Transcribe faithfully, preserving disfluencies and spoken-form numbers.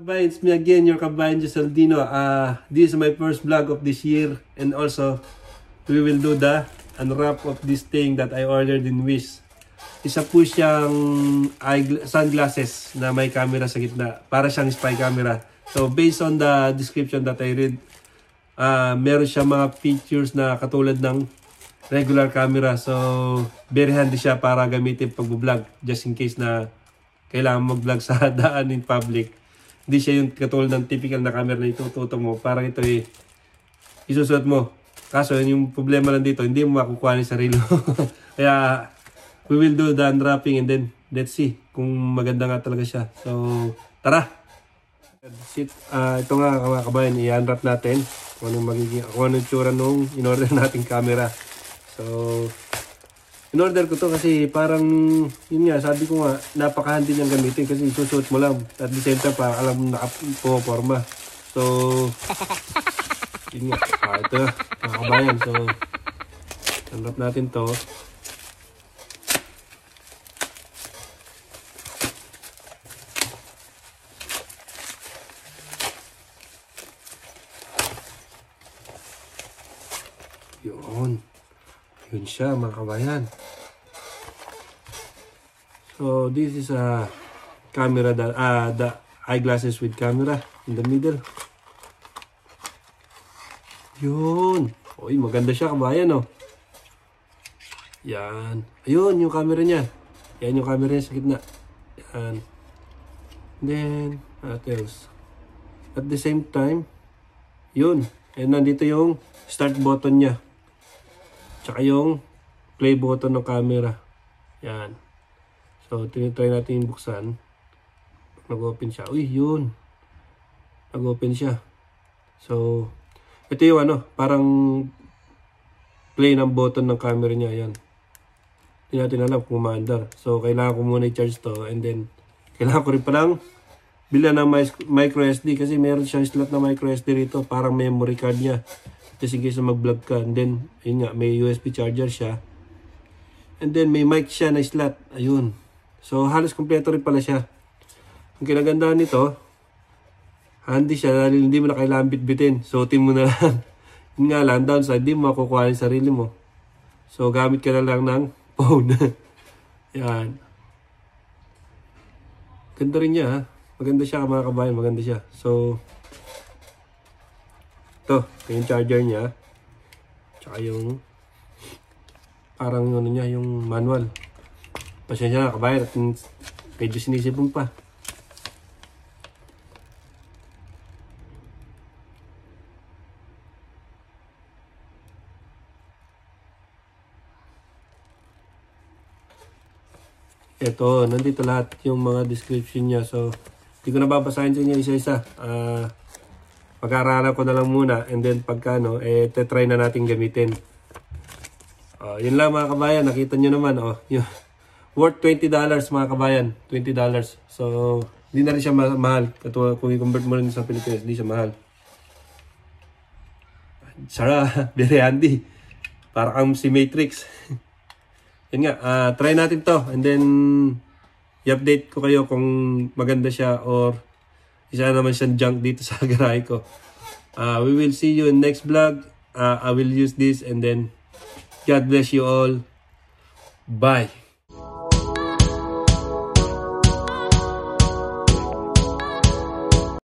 Kabayan, it's me again, your Kabayan Gisaldino. Uh, this is my first vlog of this year, and also we will do the unwrap of this thing that I ordered in Wish. Isa po siyang eye sunglasses na may camera sa gitna, para siyang spy camera. So based on the description that I read, uh, meron siya mga features na katulad ng regular camera. So very handy siya para gamitin pag-vlog, just in case na kailangan mag-vlog sa daan in public. Hindi siya yung katulad ng typical na camera na itututo mo. Parang ito eh, isusuot mo. Kaso yung problema lang dito, hindi mo makukuha ng sarili mo. Kaya we will do the unwrapping and then let's see kung maganda nga talaga siya. So tara! Uh, ito nga mga kabayan, i-unwrap natin kung anong magiging, kung anong tsura nung in-order nating camera. So in-order ko to kasi parang, yun nga, sabi ko nga, napaka-handy niyang gamitin kasi isusuot mo lang. At the same time, parang alam mo nakapuporma. So, yun nga. Ah, ito na, mga kabayan. So, unwrap natin to. Yun. Yun siya, mga kabayan. So this is a camera that uh, the eyeglasses with camera in the middle. Yun. Oy, maganda siya, kabayan, oh. Yan. Ayun, yung camera niya. Yan yung camera niya sa gitna. Yan. Then, what else? At the same time, yun. And nandito yung start button niya. Tsaka yung play button ng camera. Yan. So, tinitry natin yung buksan. Nag-open siya. Uy, yun. Nag-open siya. So, ito yung ano, parang play ng button ng camera niya. Yan. Hindi natin alam kung maandar. So, kailangan ko muna i-charge to. And then, kailangan ko rin palang bilhan ng micro S D kasi meron siyang slot na micro S D rito. Parang memory card niya. Just in case na mag-vlog ka. And then, yun nga, may U S B charger siya. And then, may mic siya na slot. Ayun. So, halos kompleto rin pala siya. Ang kinagandaan nito, handy siya dahil hindi mo na kailangan bitbitin. Suotin mo na lang. Yun nga lang, downside, hindi mo makukuha yung sarili mo. So, gamit ka na lang ng phone. Yan. Ganda rin niya, ha? Maganda siya, mga kabayan. Maganda siya. So, ito, yung charger niya. Tsaka yung parang ano niya, yung manual. Pasensya na, kabayan, at medyo sinisipon pa. Ito, nandito lahat yung mga description niya. So, hindi ko nababasahin sa inyo isa-isa. Uh, Pag-aaralan ko na lang muna. And then, pagka, no, eh, tetry na natin gamitin. Uh, yun lang, mga kabayan. Nakita nyo naman, oh, yun. Worth twenty dollars, mga kabayan. twenty dollars. So, hindi na rin siya ma mahal. Katuwa, kung i-convert mo rin sa Pilipinas, hindi siya mahal. Sara, very handy. Para kang si Matrix. Yun nga, uh, try natin to. And then, i-update ko kayo kung maganda siya or isa naman siyang junk dito sa garahe ko. Uh, we will see you in next vlog. Uh, I will use this and then, God bless you all. Bye.